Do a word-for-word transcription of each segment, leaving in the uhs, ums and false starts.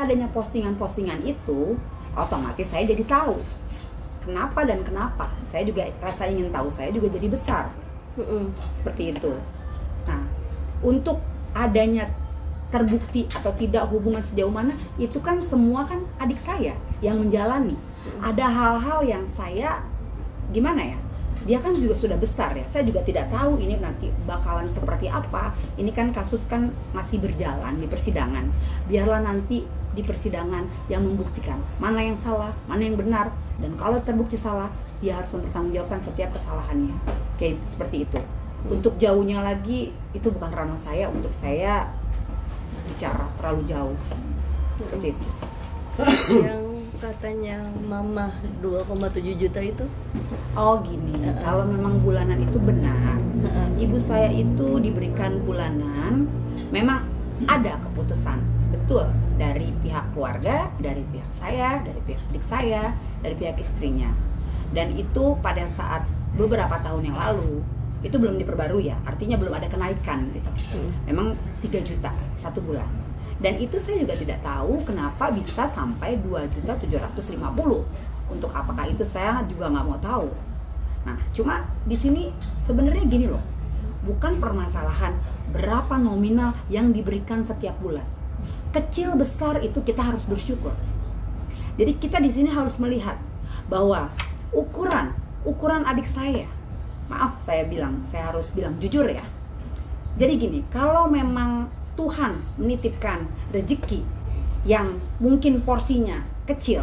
adanya postingan-postingan itu, otomatis saya jadi tahu kenapa dan kenapa. Saya juga rasa ingin tahu saya juga jadi besar. Mm-mm. Seperti itu. Nah, untuk adanya terbukti atau tidak hubungan sejauh mana, itu kan semua kan adik saya yang menjalani. Ada hal-hal yang saya gimana ya, dia kan juga sudah besar ya, saya juga tidak tahu ini nanti bakalan seperti apa. Ini kan kasus kan masih berjalan di persidangan. Biarlah nanti di persidangan yang membuktikan mana yang salah, mana yang benar. Dan kalau terbukti salah, dia harus mempertanggungjawabkan setiap kesalahannya. Kayak seperti itu. Untuk jauhnya lagi, itu bukan ranah saya untuk saya bicara terlalu jauh. Seperti itu. Yang katanya mama dua koma tujuh juta itu? Oh gini, uh, kalau memang bulanan itu benar, uh, ibu saya itu diberikan bulanan, memang ada keputusan, betul, dari pihak keluarga, dari pihak saya, dari pihak adik saya, dari pihak istrinya. Dan itu pada saat beberapa tahun yang lalu, itu belum diperbarui ya, artinya belum ada kenaikan gitu. Hmm. Memang tiga juta satu bulan. Dan itu saya juga tidak tahu kenapa bisa sampai dua juta tujuh ratus lima puluh. Untuk apakah itu saya juga nggak mau tahu. Nah, cuma di sini sebenarnya gini loh, bukan permasalahan berapa nominal yang diberikan setiap bulan. Kecil besar itu kita harus bersyukur. Jadi kita di sini harus melihat bahwa ukuran ukuran adik saya, maaf saya bilang, saya harus bilang jujur ya. Jadi gini, kalau memang Tuhan menitipkan rezeki yang mungkin porsinya kecil,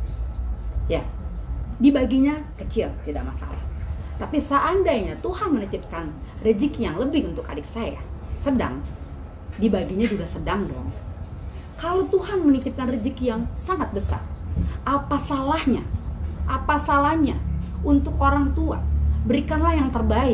ya dibaginya kecil, tidak masalah. Tapi seandainya Tuhan menitipkan rezeki yang lebih untuk adik saya, sedang, dibaginya juga sedang dong. Kalau Tuhan menitipkan rezeki yang sangat besar, apa salahnya? Apa salahnya untuk orang tua? Berikanlah yang terbaik.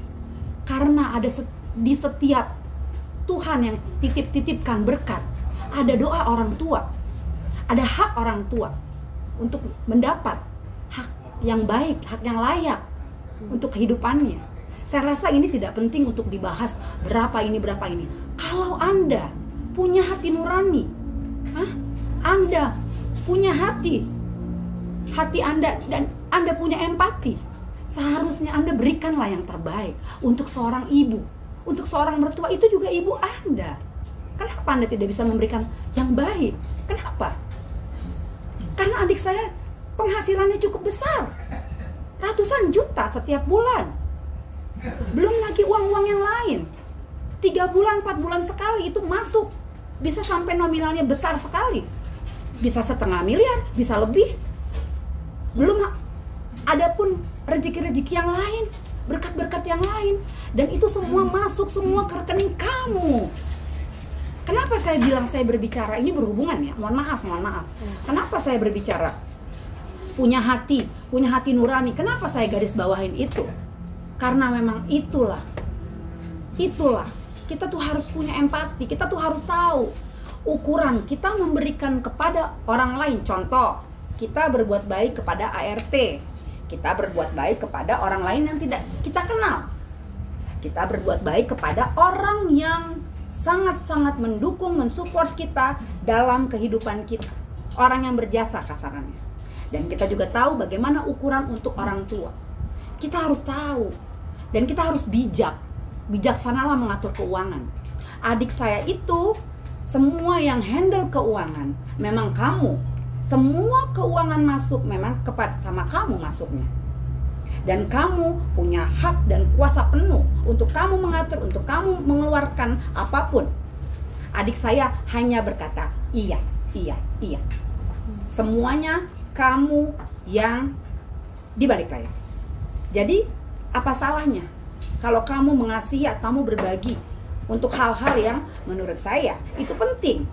Karena ada set, di setiap Tuhan yang titip-titipkan berkat, ada doa orang tua, ada hak orang tua untuk mendapat hak yang baik, hak yang layak untuk kehidupannya. Saya rasa ini tidak penting untuk dibahas berapa ini, berapa ini. Kalau Anda punya hati nurani, hah? Anda punya hati, hati Anda, dan Anda punya empati, seharusnya Anda berikanlah yang terbaik untuk seorang ibu. Untuk seorang mertua itu juga ibu Anda. Kenapa Anda tidak bisa memberikan yang baik? Kenapa? Karena adik saya penghasilannya cukup besar, ratusan juta setiap bulan. Belum lagi uang-uang yang lain. Tiga bulan, empat bulan sekali itu masuk. Bisa sampai nominalnya besar sekali. Bisa setengah miliar, bisa lebih. Belum ada pun rezeki-rezeki yang lain, berkat-berkat yang lain. Dan itu semua masuk semua ke rekening kamu. Kenapa saya bilang saya berbicara? Ini berhubungan ya, mohon maaf, mohon maaf. Kenapa saya berbicara? Punya hati, punya hati nurani. Kenapa saya garis bawahin itu? Karena memang itulah, itulah. Kita tuh harus punya empati, kita tuh harus tahu ukuran kita memberikan kepada orang lain. Contoh, kita berbuat baik kepada A R T. Kita berbuat baik kepada orang lain yang tidak kita kenal. Kita berbuat baik kepada orang yang sangat-sangat mendukung, mensupport kita dalam kehidupan kita. Orang yang berjasa kasarannya. Dan kita juga tahu bagaimana ukuran untuk orang tua. Kita harus tahu. Dan kita harus bijak. Bijaksanalah mengatur keuangan. Adik saya itu, semua yang handle keuangan, memang kamu. Semua keuangan masuk memang kepada sama kamu masuknya. Dan kamu punya hak dan kuasa penuh untuk kamu mengatur, untuk kamu mengeluarkan apapun. Adik saya hanya berkata, iya, iya, iya. Semuanya kamu yang dibalik layar. Jadi, apa salahnya kalau kamu mengasihi atau kamu berbagi untuk hal-hal yang menurut saya itu penting.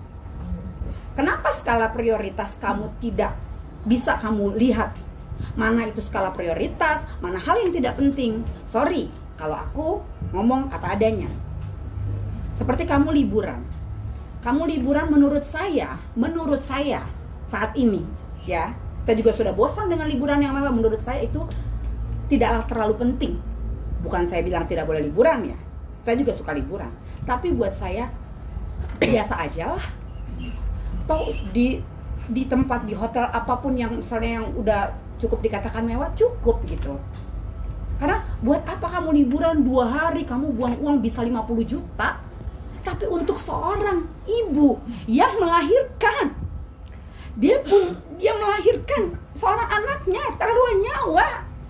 Kenapa skala prioritas kamu tidak bisa kamu lihat? Mana itu skala prioritas, mana hal yang tidak penting. Sorry, kalau aku ngomong apa adanya. Seperti kamu liburan. Kamu liburan menurut saya, menurut saya saat ini, ya. Saya juga sudah bosan dengan liburan yang memang menurut saya itu tidaklah terlalu penting. Bukan saya bilang tidak boleh liburan ya. Saya juga suka liburan. Tapi buat saya biasa aja lah. atau di di tempat di hotel apapun yang misalnya yang udah cukup dikatakan mewah, cukup gitu. Karena buat apa kamu liburan dua hari, kamu buang uang bisa lima puluh juta, tapi untuk seorang ibu yang melahirkan, dia pun dia melahirkan seorang anaknya, taruhan nyawa,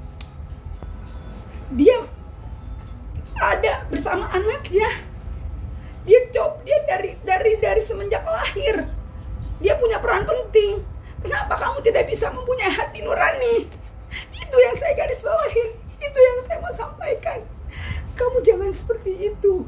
dia ada bersama anaknya, dia cop dia dari dari dari semenjak lahir dia punya peran penting. Kenapa kamu tidak bisa mempunyai hati nurani? Itu yang saya garis bawahin, itu yang saya mau sampaikan. Kamu jangan seperti itu.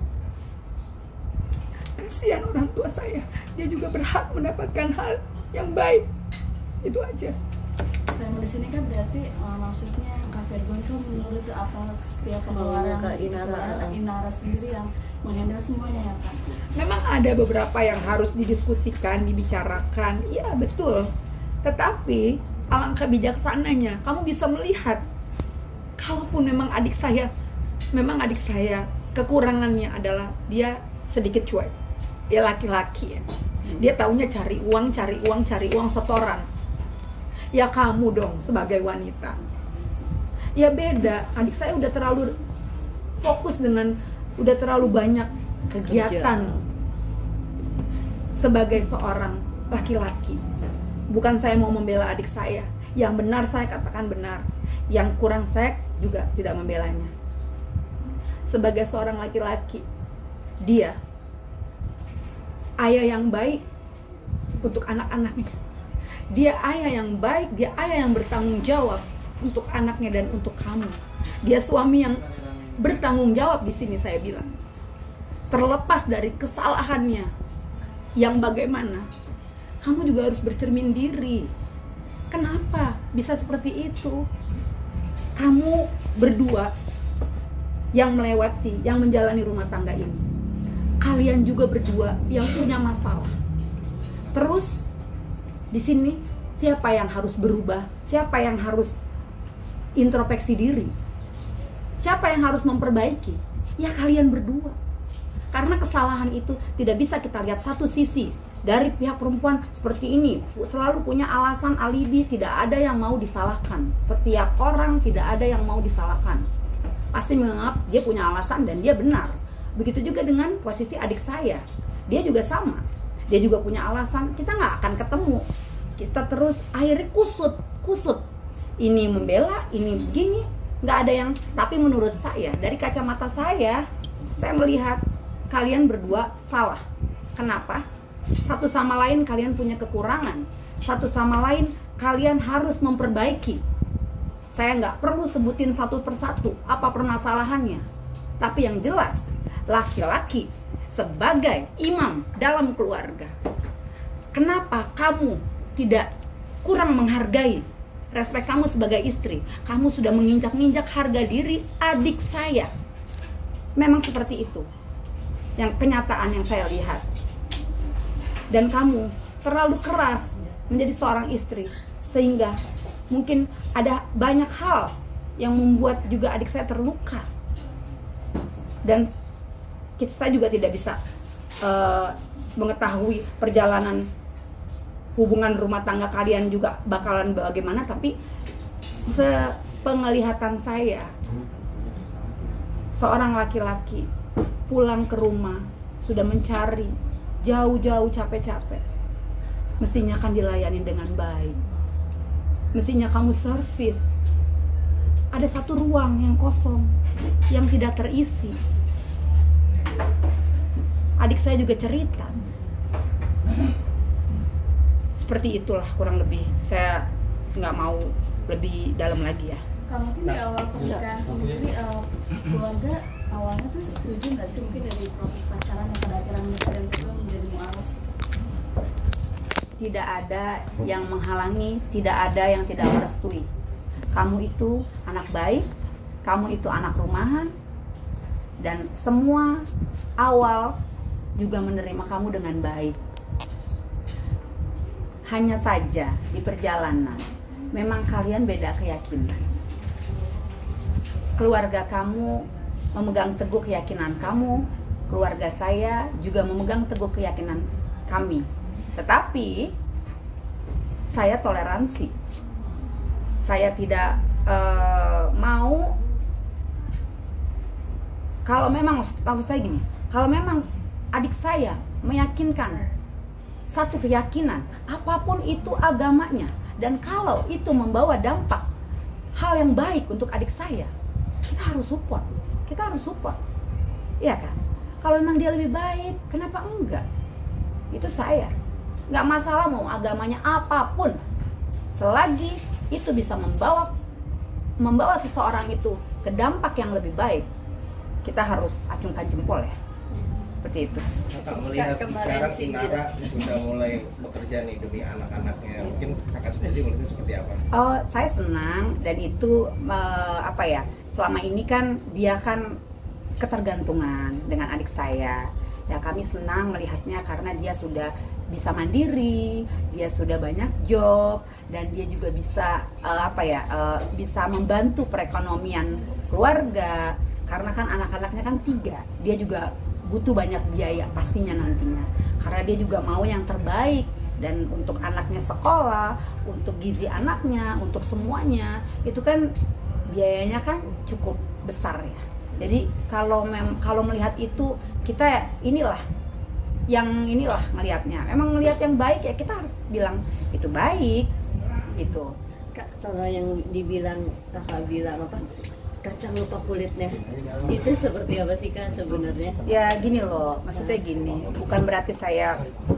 Kasihan orang tua saya, dia juga berhak mendapatkan hal yang baik. Itu aja. Selama di sini kan berarti uh, maksudnya Kak Virgo itu menurut apa setiap pengeluaran Kak Inara. Inara sendiri yang menghandle semuanya ya Kak? Memang ada beberapa yang harus didiskusikan, dibicarakan. Iya betul. Tetapi alangkah bijaksananya kamu bisa melihat, kalaupun memang adik saya, memang adik saya kekurangannya adalah dia sedikit cuek. Dia laki-laki ya. Dia taunya cari uang, cari uang, cari uang setoran. Ya kamu dong sebagai wanita. Ya beda, adik saya udah terlalu fokus dengan udah terlalu banyak kegiatan sebagai seorang laki-laki. Bukan saya mau membela adik saya, yang benar saya katakan benar, yang kurang saya juga tidak membelanya. Sebagai seorang laki-laki, dia ayah yang baik untuk anak-anaknya. Dia ayah yang baik, dia ayah yang bertanggung jawab untuk anaknya dan untuk kamu. Dia suami yang bertanggung jawab di sini saya bilang. Terlepas dari kesalahannya yang bagaimana, kamu juga harus bercermin diri. Kenapa bisa seperti itu? Kamu berdua yang melewati, yang menjalani rumah tangga ini. Kalian juga berdua yang punya masalah. Terus di sini siapa yang harus berubah? Siapa yang harus introspeksi diri? Siapa yang harus memperbaiki? Ya kalian berdua. Karena kesalahan itu tidak bisa kita lihat satu sisi. Dari pihak perempuan seperti ini selalu punya alasan alibi, tidak ada yang mau disalahkan. Setiap orang tidak ada yang mau disalahkan. Pasti menganggap dia punya alasan dan dia benar. Begitu juga dengan posisi adik saya. Dia juga sama. Dia juga punya alasan, kita nggak akan ketemu. Kita terus akhirnya kusut, kusut. Ini membela, ini begini, nggak ada yang. Tapi menurut saya, dari kacamata saya, saya melihat kalian berdua salah. Kenapa? Satu sama lain kalian punya kekurangan. Satu sama lain kalian harus memperbaiki. Saya nggak perlu sebutin satu persatu apa permasalahannya. Tapi yang jelas, laki-laki sebagai imam dalam keluarga, kenapa kamu tidak kurang menghargai respek kamu sebagai istri? Kamu sudah menginjak-injak harga diri adik saya. Memang seperti itu yang kenyataan yang saya lihat. Dan kamu terlalu keras menjadi seorang istri, sehingga mungkin ada banyak hal yang membuat juga adik saya terluka. Dan kita, saya juga tidak bisa uh, mengetahui perjalanan hubungan rumah tangga kalian juga bakalan bagaimana. Tapi sepenglihatan saya, seorang laki-laki pulang ke rumah sudah mencari jauh-jauh capek-capek, mestinya kan dilayani dengan baik. Mestinya kamu servis. Ada satu ruang yang kosong, yang tidak terisi. Adik saya juga cerita. Seperti itulah kurang lebih. Saya nggak mau lebih dalam lagi ya. Kalau mungkin di awal pernikahan sendiri, uh, keluarga awalnya tuh setuju nggak sih mungkin dari proses pacaran yang pada akhirnya dan kedua menjadi mualaf? Tidak ada yang menghalangi, tidak ada yang tidak merestui. Kamu itu anak baik, kamu itu anak rumahan, dan semua awal juga menerima kamu dengan baik. Hanya saja di perjalanan memang kalian beda keyakinan. Keluarga kamu memegang teguh keyakinan kamu, keluarga saya juga memegang teguh keyakinan kami. Tetapi saya toleransi. Saya tidak uh, mau, kalau memang maksud saya gini, kalau memang adik saya meyakinkan satu keyakinan, apapun itu agamanya, dan kalau itu membawa dampak hal yang baik untuk adik saya, kita harus support. Kita harus support. Iya kan? Kalau memang dia lebih baik, kenapa enggak? Itu saya. Nggak masalah mau agamanya apapun. Selagi itu bisa membawa membawa seseorang itu ke dampak yang lebih baik, kita harus acungkan jempol ya. Seperti itu. Kakak melihat sekarang Inara sudah mulai bekerja nih demi anak-anaknya, mungkin kakak sendiri melihatnya seperti apa? Oh, saya senang, dan itu uh, apa ya? Selama ini kan dia kan ketergantungan dengan adik saya. Ya kami senang melihatnya karena dia sudah bisa mandiri, dia sudah banyak job, dan dia juga bisa uh, apa ya? Uh, bisa membantu perekonomian keluarga. Karena kan anak-anaknya kan tiga, dia juga butuh banyak biaya pastinya nantinya, karena dia juga mau yang terbaik, dan untuk anaknya sekolah, untuk gizi anaknya, untuk semuanya itu kan biayanya kan cukup besar ya. Jadi kalau mem kalau melihat itu, kita inilah yang inilah melihatnya, memang melihat yang baik ya kita harus bilang itu baik gitu. Kak, kalau yang dibilang kakak bilang apa, kacang lupa kulitnya, itu seperti apa sih Kak sebenarnya? Ya gini loh, maksudnya gini, bukan berarti saya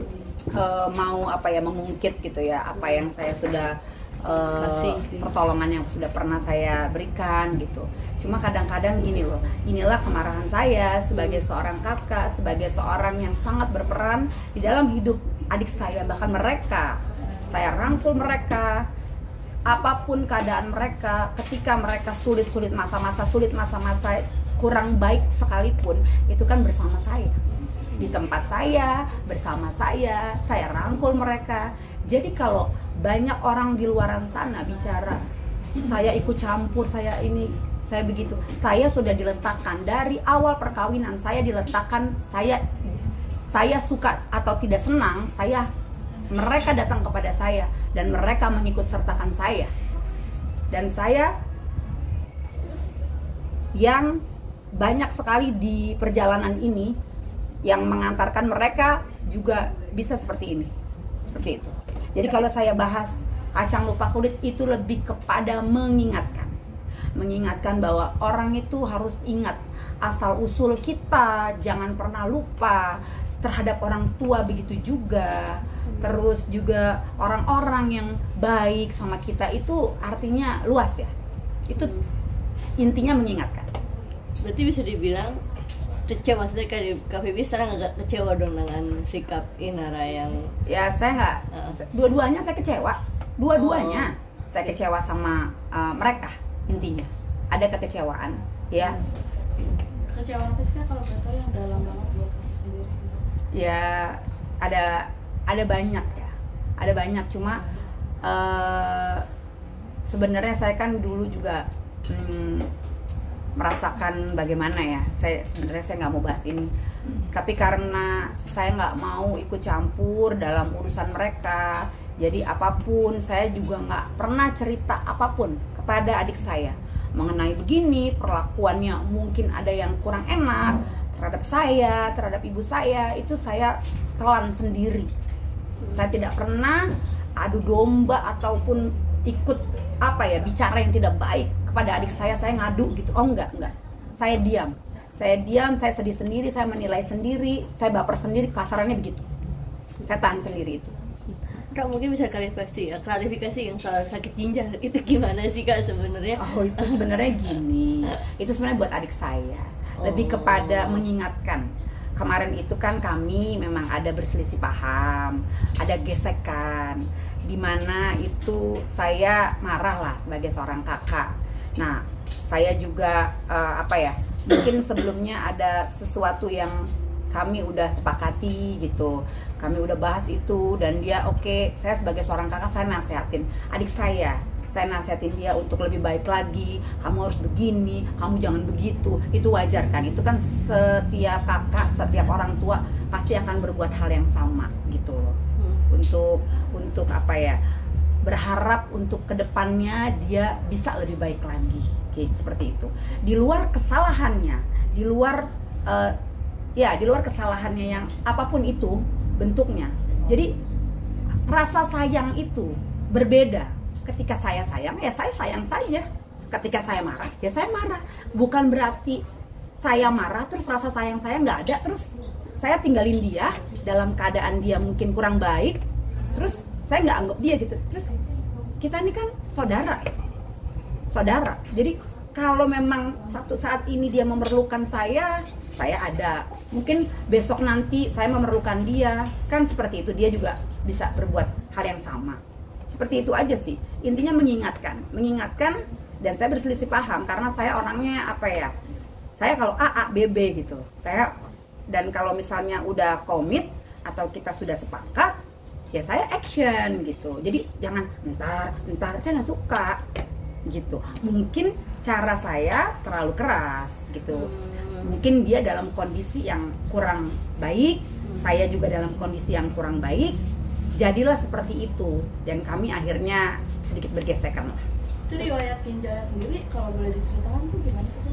uh, mau apa ya mengungkit gitu ya apa yang saya sudah uh, pertolongan yang sudah pernah saya berikan gitu. Cuma kadang-kadang gini loh, inilah kemarahan saya sebagai seorang kakak, sebagai seorang yang sangat berperan di dalam hidup adik saya, bahkan mereka, saya rangkul mereka. Apapun keadaan mereka, ketika mereka sulit-sulit masa-masa sulit, masa-masa kurang baik sekalipun, itu kan bersama saya. Di tempat saya, bersama saya, saya rangkul mereka. Jadi kalau banyak orang di luaran sana bicara, saya ikut campur, saya ini, saya begitu. Saya sudah diletakkan dari awal perkawinan, saya diletakkan, saya saya suka atau tidak senang, saya mereka datang kepada saya dan mereka mengikut sertakan saya, dan saya yang banyak sekali di perjalanan ini yang mengantarkan mereka juga bisa seperti ini, seperti itu. Jadi kalau saya bahas kacang lupa kulit itu lebih kepada mengingatkan mengingatkan bahwa orang itu harus ingat asal usul kita, jangan pernah lupa terhadap orang tua, begitu juga terus juga orang-orang yang baik sama kita, itu artinya luas ya. Itu intinya mengingatkan. Berarti bisa dibilang kecewa, maksudnya Kak Febi sekarang agak kecewa dong dengan sikap Inara yang ya saya nggak uh. dua-duanya saya kecewa, dua-duanya oh. saya kecewa sama uh, mereka. Intinya ada kekecewaan ya. Kecewaan apa sih Kak, kalau kata yang dalam banget buat kamu sendiri? Ya ada ada banyak ya, ada banyak. Cuma uh, sebenarnya saya kan dulu juga hmm, merasakan bagaimana ya. Saya sebenarnya saya nggak mau bahas ini, tapi karena saya nggak mau ikut campur dalam urusan mereka, jadi apapun saya juga nggak pernah cerita apapun kepada adik saya mengenai begini perlakuannya, mungkin ada yang kurang enak terhadap saya, terhadap ibu saya, itu saya telan sendiri. Saya tidak pernah adu domba ataupun ikut apa ya bicara yang tidak baik kepada adik saya, saya ngadu gitu. Oh enggak, enggak. Saya diam. Saya diam, saya sedih sendiri, saya menilai sendiri, saya baper sendiri, kasarannya begitu. Saya tahan sendiri itu. Kak, mungkin bisa klarifikasi, klarifikasi yang soal sakit ginjal itu gimana sih Kak sebenarnya? Oh, itu sebenarnya gini. Itu sebenarnya buat adik saya. Lebih Oh. kepada mengingatkan. Kemarin itu kan kami memang ada berselisih paham, ada gesekan, dimana itu saya marah lah sebagai seorang kakak. Nah, saya juga uh, apa ya? Mungkin sebelumnya ada sesuatu yang kami udah sepakati gitu, kami udah bahas itu, dan dia oke, okay, saya sebagai seorang kakak saya nasehatin adik saya, saya nasehatin dia untuk lebih baik lagi, kamu harus begini, kamu jangan begitu. Itu wajar kan, itu kan setiap kakak, setiap orang tua pasti akan berbuat hal yang sama gitu loh. untuk untuk apa ya, berharap untuk kedepannya dia bisa lebih baik lagi, kayak seperti itu. Di luar kesalahannya, di luar uh, ya di luar kesalahannya yang apapun itu bentuknya. Jadi rasa sayang itu berbeda. Ketika saya sayang, ya saya sayang saja. Ketika saya marah, ya saya marah. Bukan berarti saya marah terus rasa sayang saya nggak ada, terus saya tinggalin dia dalam keadaan dia mungkin kurang baik, terus saya nggak anggap dia gitu. Terus kita ini kan saudara, saudara. Jadi kalau memang satu saat ini dia memerlukan saya, saya ada. Mungkin besok nanti saya memerlukan dia, kan seperti itu. Dia juga bisa berbuat hal yang sama. Seperti itu aja sih. Intinya mengingatkan, mengingatkan. Dan saya berselisih paham karena saya orangnya apa ya? Saya kalau A, A, B, B gitu. Saya dan kalau misalnya udah komit atau kita sudah sepakat, ya saya action gitu. Jadi jangan ntar, ntar saya nggak suka gitu. Mungkin cara saya terlalu keras gitu. Mungkin dia dalam kondisi yang kurang baik, saya juga dalam kondisi yang kurang baik. Jadilah seperti itu dan kami akhirnya sedikit bergesekan lah. Itu riwayat ginjalnya sendiri kalau boleh diceritakan tuh gimana sih?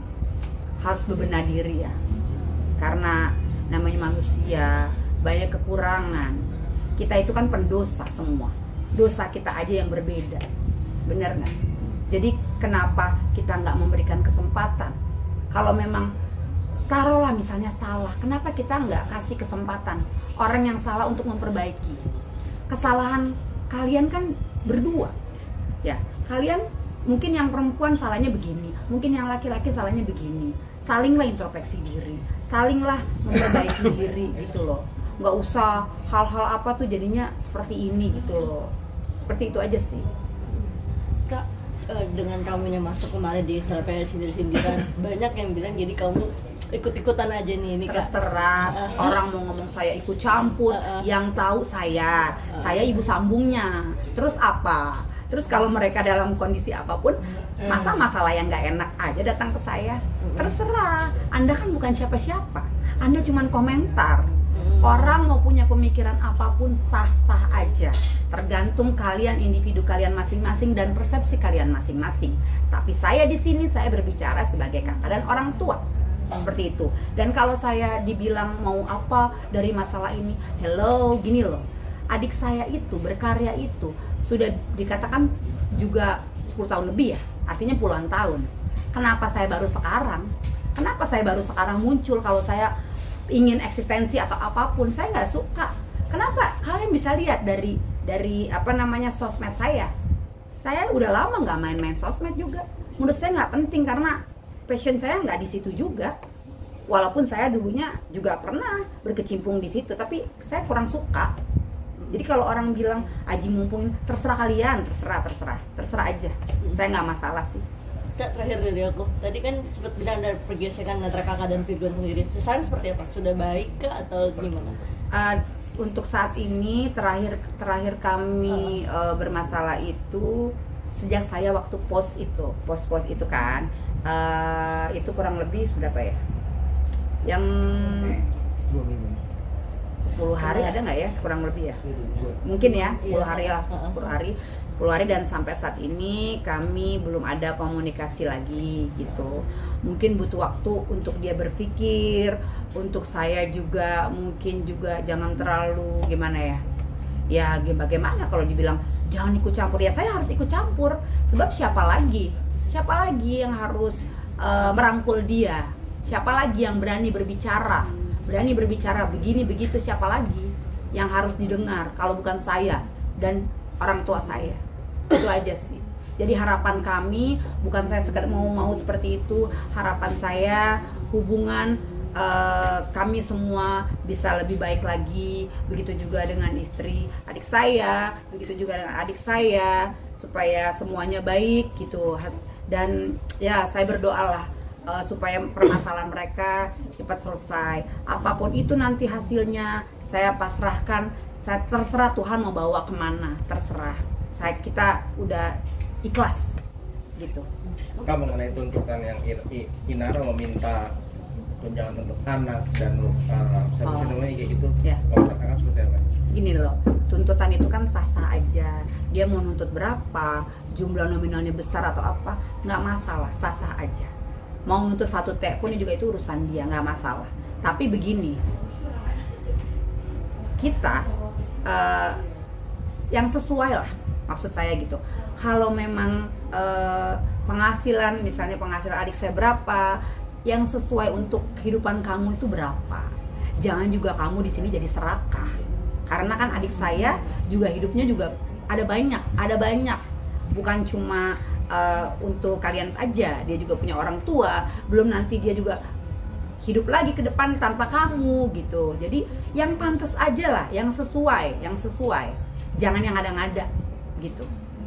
Harus bebenah diri ya, karena namanya manusia banyak kekurangan. Kita itu kan pendosa semua, dosa kita aja yang berbeda, benar nggak? Jadi kenapa kita nggak memberikan kesempatan? Kalau memang taruhlah misalnya salah, kenapa kita nggak kasih kesempatan orang yang salah untuk memperbaiki? Kesalahan kalian kan berdua, ya. Kalian mungkin yang perempuan salahnya begini, mungkin yang laki-laki salahnya begini. Salinglah introspeksi diri, salinglah memperbaiki diri gitu loh. Nggak usah hal-hal apa tuh jadinya seperti ini gitu loh. Seperti itu aja sih. Kak, dengan kamunya masuk kemarin di Surabaya sindir-sindiran, banyak yang bilang jadi kamu ikut-ikutan aja nih ini Kak. Terserah uh, uh, orang mau ngomong saya ikut campur, uh, uh, yang tahu saya, uh, saya ibu sambungnya. Terus apa? Terus kalau mereka dalam kondisi apapun, masa masalah yang nggak enak aja datang ke saya? Terserah, Anda kan bukan siapa-siapa, Anda cuma komentar. Orang mau punya pemikiran apapun sah-sah aja, tergantung kalian, individu kalian masing-masing dan persepsi kalian masing-masing. Tapi saya di sini saya berbicara sebagai kakak dan orang tua, seperti itu. Dan kalau saya dibilang mau apa dari masalah ini, hello, gini loh. Adik saya itu berkarya itu sudah dikatakan juga sepuluh tahun lebih ya, artinya puluhan tahun. Kenapa saya baru sekarang? Kenapa saya baru sekarang muncul? Kalau saya ingin eksistensi atau apapun, saya nggak suka. Kenapa? Kalian bisa lihat dari dari apa namanya sosmed saya. Saya udah lama nggak main-main sosmed juga. Menurut saya nggak penting karena passion saya nggak di situ juga. Walaupun saya dulunya juga pernah berkecimpung di situ, tapi saya kurang suka. Jadi kalau orang bilang Aji mumpung, terserah kalian, terserah, terserah, terserah aja. Saya nggak masalah sih. Kak, terakhir dari aku, tadi kan sempat bilang ada pergesekan antara kakak dan Firgon sendiri. Sekarang seperti apa? Sudah baik kah atau gimana? Uh, untuk saat ini terakhir terakhir kami uh, bermasalah itu sejak saya waktu post itu, post-post itu kan, uh, itu kurang lebih sudah apa ya? Yang sepuluh hari ada nggak ya, kurang lebih ya, mungkin ya sepuluh hari lah, sepuluh hari sepuluh hari dan sampai saat ini kami belum ada komunikasi lagi gitu. Mungkin butuh waktu untuk dia berpikir, untuk saya juga mungkin juga jangan terlalu gimana ya, ya bagaimana kalau dibilang jangan ikut campur, ya saya harus ikut campur, sebab siapa lagi siapa lagi yang harus uh, merangkul dia, siapa lagi yang berani berbicara berani berbicara begini begitu, siapa lagi yang harus didengar kalau bukan saya dan orang tua saya. Itu aja sih. Jadi harapan kami bukan saya sekedar mau mau seperti itu, harapan saya hubungan uh, kami semua bisa lebih baik lagi, begitu juga dengan istri adik saya, begitu juga dengan adik saya, supaya semuanya baik gitu. Dan ya saya berdoa lah Uh, supaya permasalahan mereka cepat selesai. Apapun itu nanti hasilnya saya pasrahkan. Saya terserah Tuhan mau bawa kemana, terserah. Saya kita udah ikhlas gitu. Kak, mengenai tuntutan yang Inara meminta tunjangan untuk anak dan uh, saya bisa dengar kayak gitu. Ya. Komentar kakak seperti apa? gini loh, tuntutan itu kan sah-sah aja. Dia mau nuntut berapa, jumlah nominalnya besar atau apa, nggak masalah, sah-sah aja. Mau nuntut satu T pun juga itu urusan dia, nggak masalah. Tapi begini, kita uh, yang sesuai lah, maksud saya gitu. Kalau memang uh, penghasilan, misalnya penghasilan adik saya berapa, yang sesuai untuk kehidupan kamu itu berapa. Jangan juga kamu di sini jadi serakah. Karena kan adik saya juga hidupnya juga ada banyak, ada banyak. Bukan cuma uh, untuk kalian aja, dia juga punya orang tua. Belum nanti dia juga hidup lagi ke depan tanpa kamu gitu. Jadi yang pantas aja lah, yang sesuai, yang sesuai. Jangan yang ada-ngada gitu.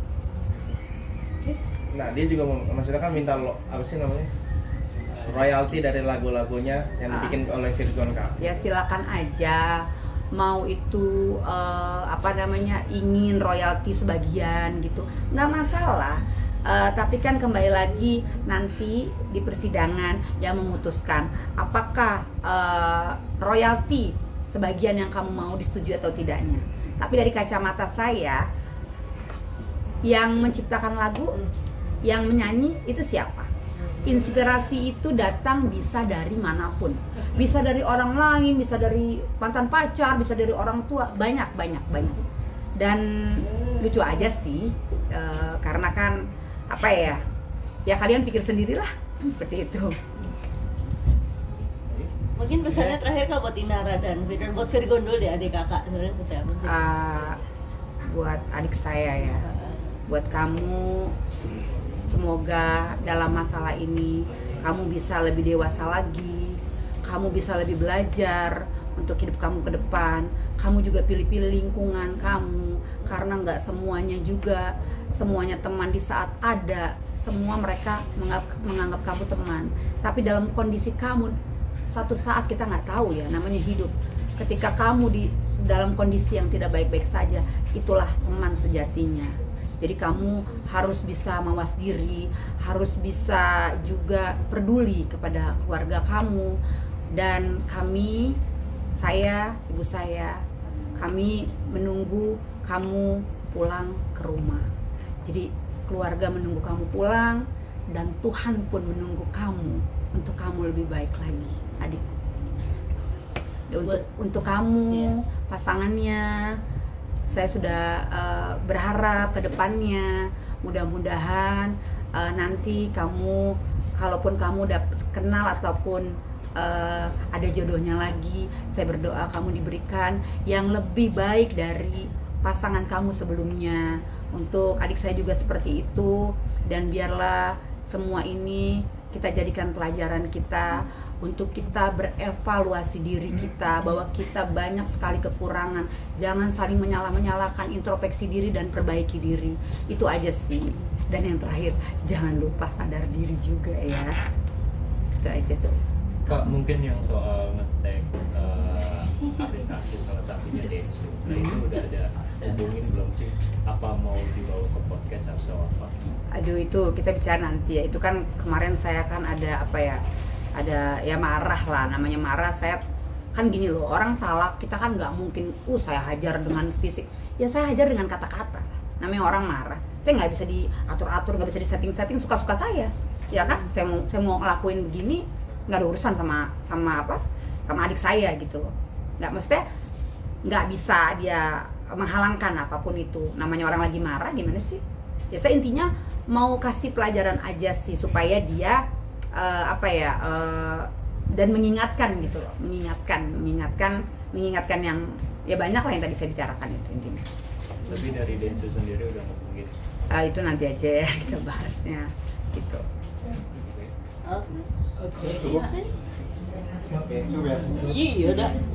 Nah dia juga maksudnya kan minta lo apa sih namanya, royalti dari lagu-lagunya yang dibikin ah. oleh Virgon Kak. Ya silakan aja. Mau itu uh, apa namanya, ingin royalti sebagian gitu, nggak masalah. Uh, tapi kan kembali lagi nanti di persidangan yang memutuskan apakah uh, royalti sebagian yang kamu mau disetujui atau tidaknya. Tapi dari kacamata saya, yang menciptakan lagu, yang menyanyi itu siapa? Inspirasi itu datang bisa dari manapun, bisa dari orang lain, bisa dari mantan pacar, bisa dari orang tua, banyak banyak banyak. Dan lucu aja sih, e, karena kan apa ya, ya kalian pikir sendirilah seperti itu. Mungkin pesannya terakhir Kak buat Inara dan dan buat Virgon dulu deh, adik kakak sebenarnya seperti apa sih? Uh, buat adik saya ya, buat kamu. Semoga dalam masalah ini kamu bisa lebih dewasa lagi, kamu bisa lebih belajar untuk hidup kamu ke depan. Kamu juga pilih-pilih lingkungan kamu, karena nggak semuanya juga, semuanya teman di saat ada, semua mereka menganggap, menganggap kamu teman. Tapi dalam kondisi kamu, satu saat kita nggak tahu ya, namanya hidup. Ketika kamu di dalam kondisi yang tidak baik-baik saja, itulah teman sejatinya. Jadi kamu harus bisa mawas diri, harus bisa juga peduli kepada keluarga kamu. Dan kami, saya, ibu saya, kami menunggu kamu pulang ke rumah. Jadi keluarga menunggu kamu pulang, dan Tuhan pun menunggu kamu untuk kamu lebih baik lagi, adikku. Untuk, untuk kamu, yeah. pasangannya, saya sudah uh, berharap ke depannya, mudah-mudahan uh, nanti kamu, kalaupun kamu udah kenal ataupun uh, ada jodohnya lagi, saya berdoa kamu diberikan yang lebih baik dari pasangan kamu sebelumnya. Untuk adik saya juga seperti itu, dan biarlah semua ini kita jadikan pelajaran kita untuk kita berevaluasi diri kita, bahwa kita banyak sekali kekurangan. Jangan saling menyalah-menyalahkan, introspeksi diri dan perbaiki diri. Itu aja sih. Dan yang terakhir, jangan lupa sadar diri juga ya. Itu aja sih. Kak, mungkin yang soal nge-tag uh, artis-artis salah satunya Desu. Nah itu udah ada hubungin belum sih? Apa mau dibawa ke podcast atau apa? Aduh, itu kita bicara nanti ya. Itu kan kemarin saya kan ada apa ya, ada ya marah lah, namanya marah. Saya kan gini loh, orang salah kita kan nggak mungkin uh saya hajar dengan fisik, ya saya hajar dengan kata-kata. Namanya orang marah, saya nggak bisa diatur-atur, nggak bisa disetting-setting, suka-suka saya, ya kan? Saya mau saya mau ngelakuin begini, nggak ada urusan sama sama apa sama adik saya gitu loh. Nggak, maksudnya nggak bisa dia menghalangkan apapun itu. Namanya orang lagi marah, gimana sih? Ya saya intinya mau kasih pelajaran aja sih, supaya dia Uh, apa ya uh, dan mengingatkan gitu loh, mengingatkan, mengingatkan, mengingatkan yang ya banyak lah yang tadi saya bicarakan itu intinya. Lebih dari Densu sendiri udah ngomongin? Uh, itu nanti aja ya kita bahasnya gitu. Oke. Oke. Cukup. Oke, cukup ya. Iya, udah.